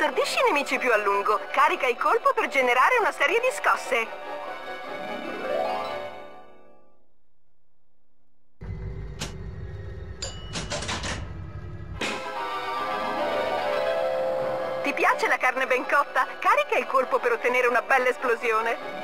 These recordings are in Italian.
Stordisci i nemici più a lungo. Carica il colpo per generare una serie di scosse. Ti piace la carne ben cotta? Carica il colpo per ottenere una bella esplosione.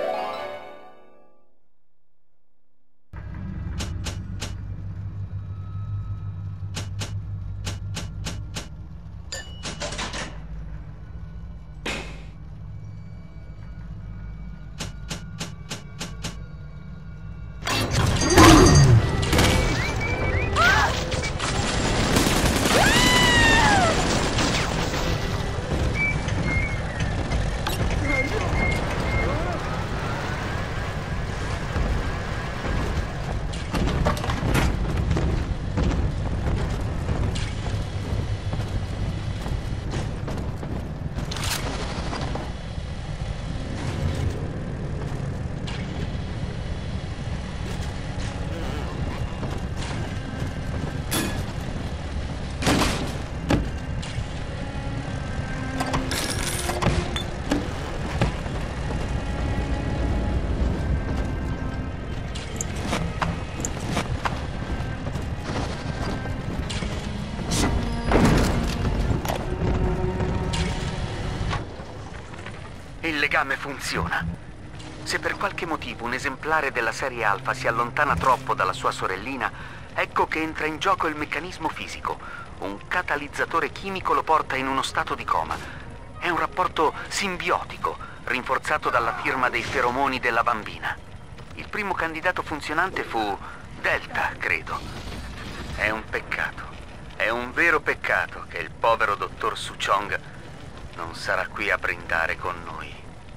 Il legame funziona. Se per qualche motivo un esemplare della serie Alpha si allontana troppo dalla sua sorellina, ecco che entra in gioco il meccanismo fisico. Un catalizzatore chimico lo porta in uno stato di coma. È un rapporto simbiotico, rinforzato dalla firma dei feromoni della bambina. Il primo candidato funzionante fu Delta, credo. È un peccato. È un vero peccato che il povero dottor Suchong non sarà qui a brindare con noi.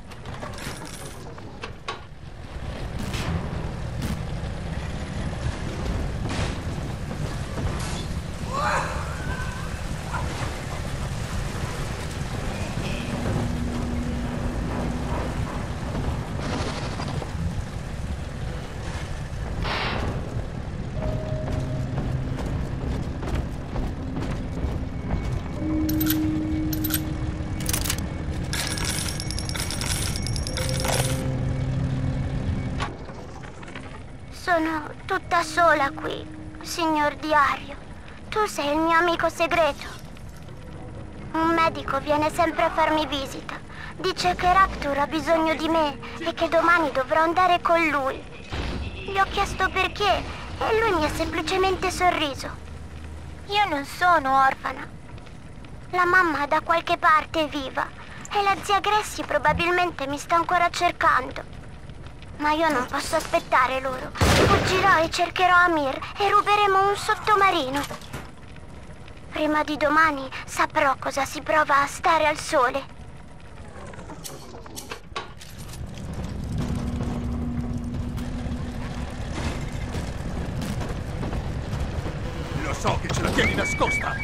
Sono tutta sola qui, signor Diario. Tu sei il mio amico segreto. Un medico viene sempre a farmi visita. Dice che Rapture ha bisogno di me e che domani dovrò andare con lui. Gli ho chiesto perché e lui mi ha semplicemente sorriso. Io non sono orfana. La mamma da qualche parte è viva e la zia Gracie probabilmente mi sta ancora cercando. Ma io non posso aspettare loro. Fuggirò e cercherò Amir e ruberemo un sottomarino. Prima di domani saprò cosa si prova a stare al sole. Lo so che ce la tieni nascosta!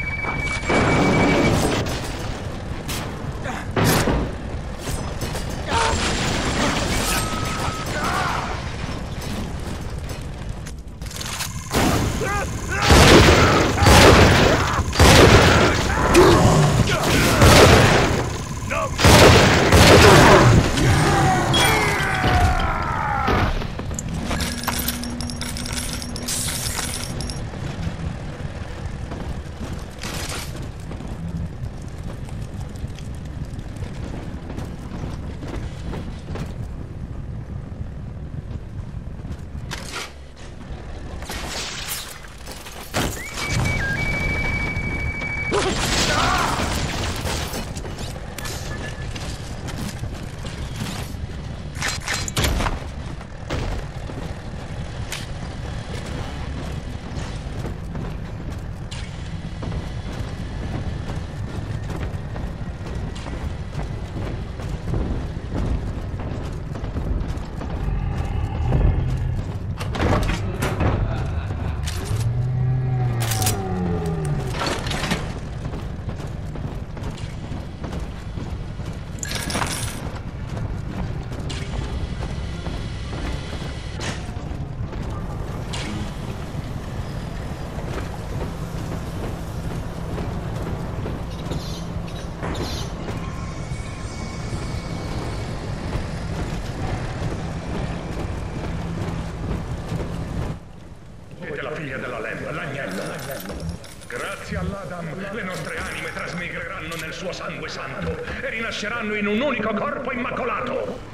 agnello. Grazie all'Adam, le nostre anime trasmigreranno nel suo sangue santo e rinasceranno in un unico corpo immacolato.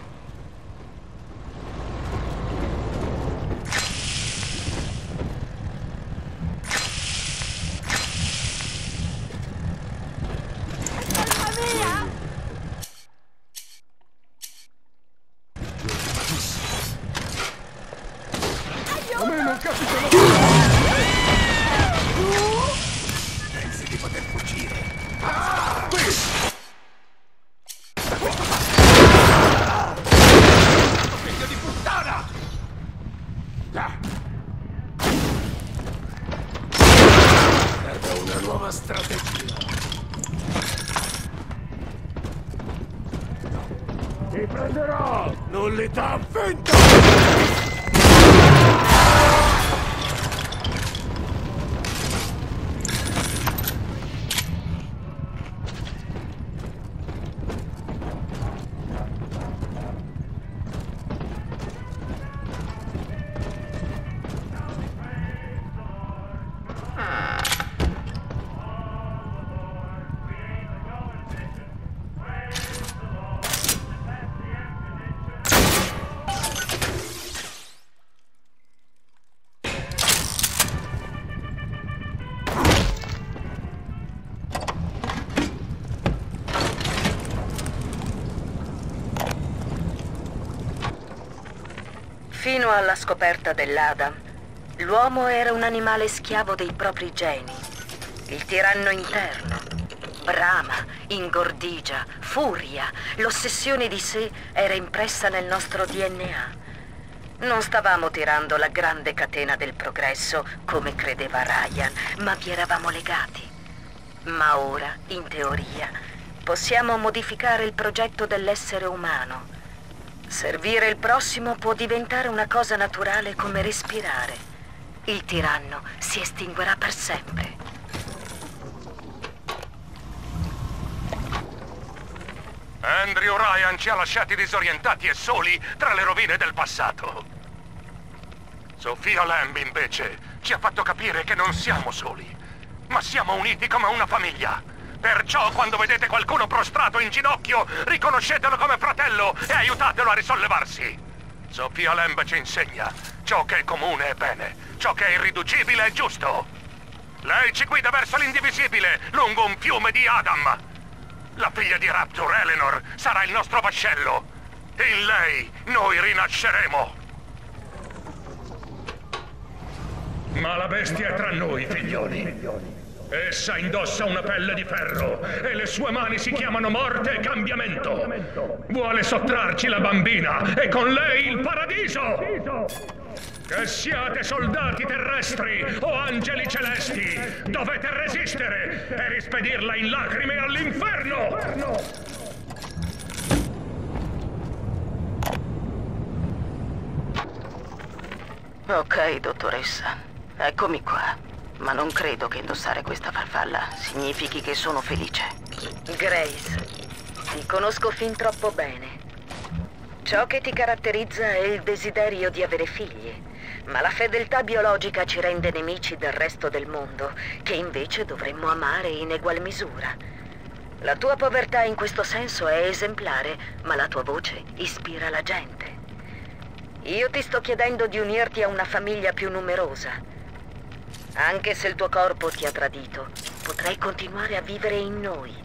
A me non capita pensi di poter fuggire? Figlio di puttana! Serve una nuova strategia. Ti prenderò! Nullità vinta! Fino alla scoperta dell'Adam, l'uomo era un animale schiavo dei propri geni. Il tiranno interno. Brama, ingordigia, furia, l'ossessione di sé era impressa nel nostro DNA. Non stavamo tirando la grande catena del progresso, come credeva Ryan, ma vi eravamo legati. Ma ora, in teoria, possiamo modificare il progetto dell'essere umano. Servire il prossimo può diventare una cosa naturale come respirare. Il tiranno si estinguerà per sempre. Andrew Ryan ci ha lasciati disorientati e soli tra le rovine del passato. Sophia Lamb, invece, ci ha fatto capire che non siamo soli, ma siamo uniti come una famiglia. Perciò, quando vedete qualcuno prostrato in ginocchio, riconoscetelo come fratello e aiutatelo a risollevarsi. Sophia Lamb ci insegna: ciò che è comune è bene, ciò che è irriducibile è giusto. Lei ci guida verso l'indivisibile, lungo un fiume di Adam. La figlia di Rapture, Eleanor, sarà il nostro vascello. In lei noi rinasceremo. Ma la bestia è tra noi, figlioli. Essa indossa una pelle di ferro e le sue mani si chiamano morte e cambiamento. Vuole sottrarci la bambina e con lei il paradiso. Che siate soldati terrestri o angeli celesti, dovete resistere e rispedirla in lacrime all'inferno. Ok, dottoressa, eccomi qua. Ma non credo che indossare questa farfalla significhi che sono felice. Grace, ti conosco fin troppo bene. Ciò che ti caratterizza è il desiderio di avere figli, ma la fedeltà biologica ci rende nemici del resto del mondo, che invece dovremmo amare in egual misura. La tua povertà in questo senso è esemplare, ma la tua voce ispira la gente. Io ti sto chiedendo di unirti a una famiglia più numerosa. Anche se il tuo corpo ti ha tradito, potrai continuare a vivere in noi.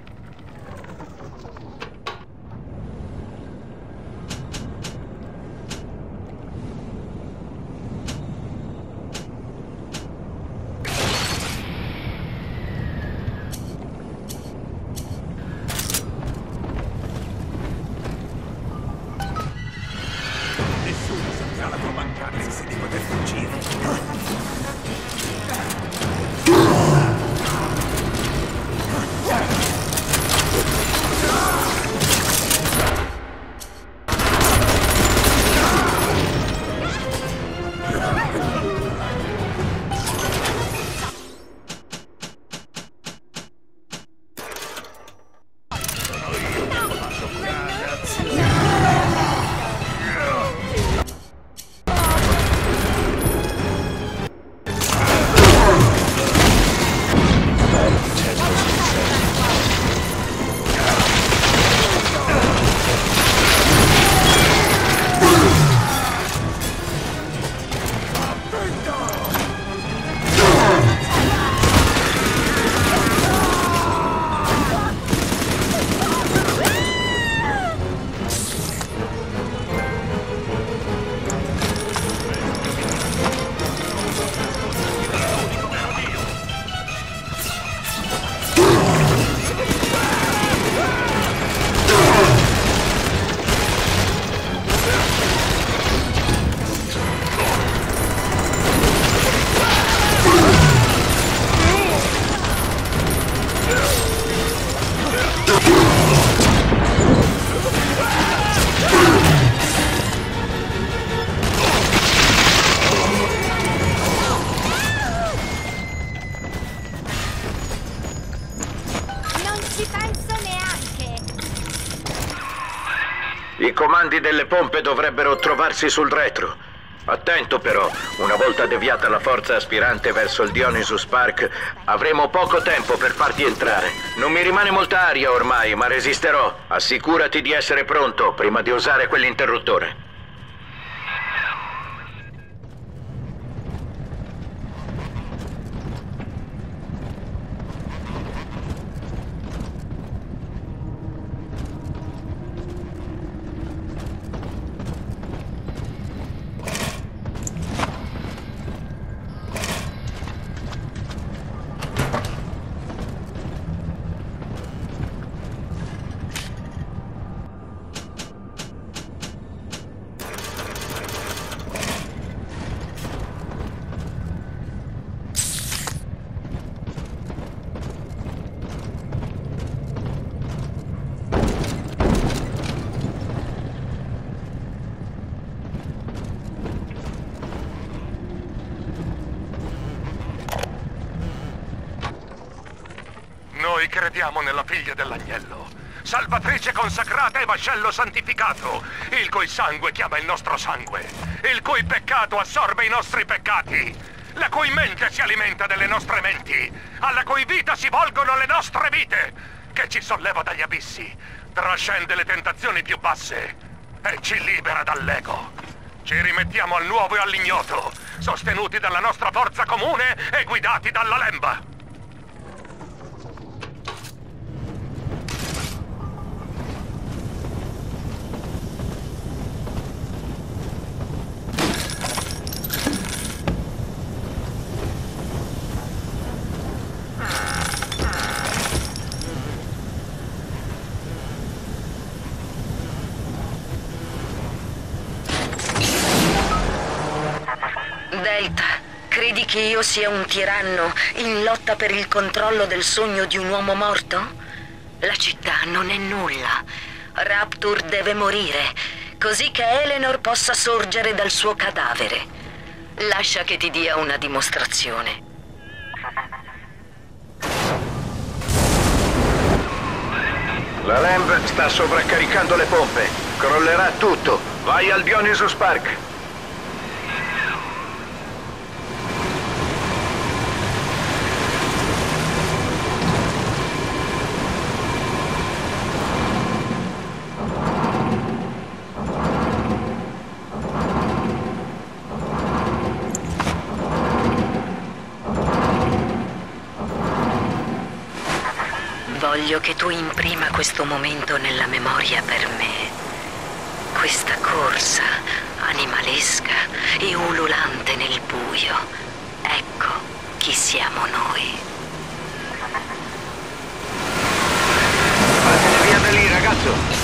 Nessuno sentirà la tua mancanza se di poter fuggire. I comandi delle pompe dovrebbero trovarsi sul retro. Attento però, una volta deviata la forza aspirante verso il Dionysus Park, avremo poco tempo per farti entrare. Non mi rimane molta aria ormai, ma resisterò. Assicurati di essere pronto prima di usare quell'interruttore. Noi crediamo nella figlia dell'agnello, salvatrice consacrata e vascello santificato, il cui sangue chiama il nostro sangue, il cui peccato assorbe i nostri peccati, la cui mente si alimenta delle nostre menti, alla cui vita si volgono le nostre vite, che ci solleva dagli abissi, trascende le tentazioni più basse e ci libera dall'ego. Ci rimettiamo al nuovo e all'ignoto, sostenuti dalla nostra forza comune e guidati dalla Lemba. Delta, credi che io sia un tiranno in lotta per il controllo del sogno di un uomo morto? La città non è nulla. Rapture deve morire, così che Eleanor possa sorgere dal suo cadavere. Lascia che ti dia una dimostrazione. La Lamb sta sovraccaricando le pompe. Crollerà tutto. Vai al Dionysus Park. Voglio che tu imprima questo momento nella memoria per me. Questa corsa animalesca e ululante nel buio. Ecco chi siamo noi. Fatene via da lì, ragazzo!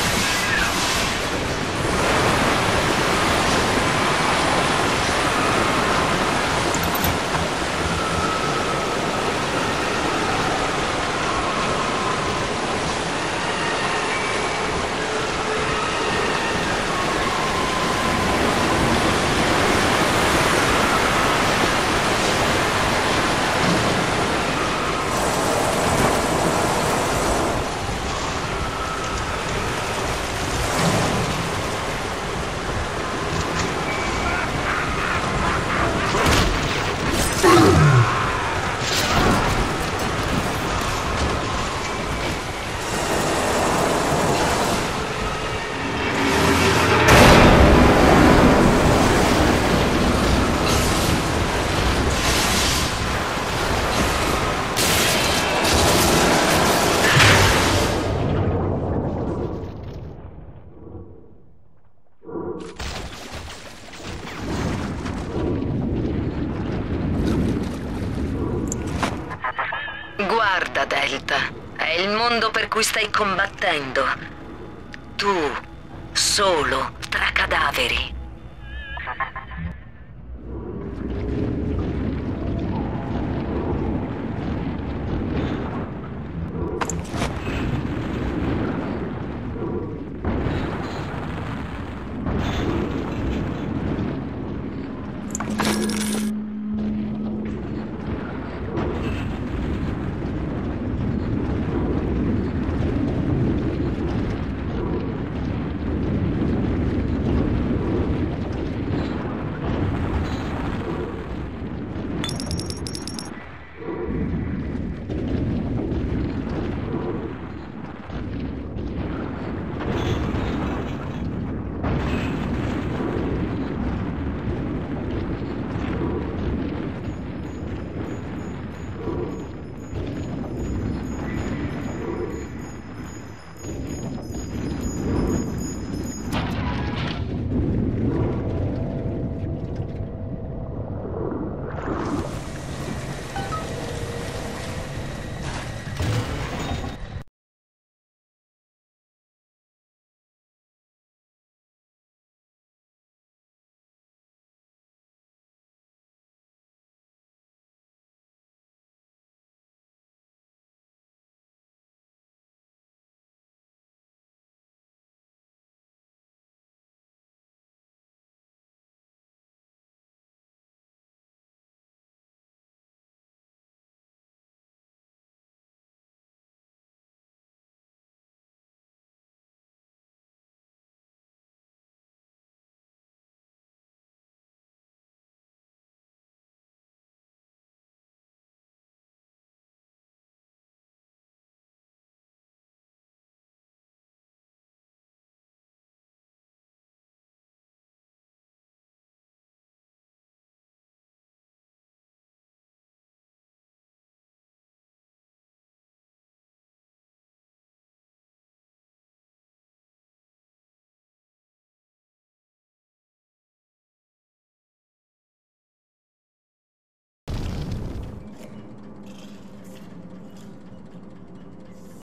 Guarda, Delta, è il mondo per cui stai combattendo. Tu, solo, tra cadaveri.